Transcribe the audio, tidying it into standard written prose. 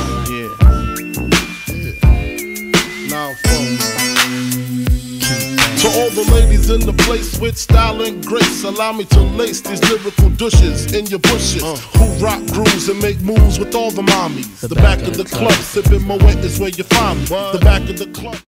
Now to all the ladies in the place with style and grace, allow me to lace these lyrical douches in your bushes who rock grooves and make moves with all the mommies. The back of the club, sipping Moet is where you find me. The back of the club.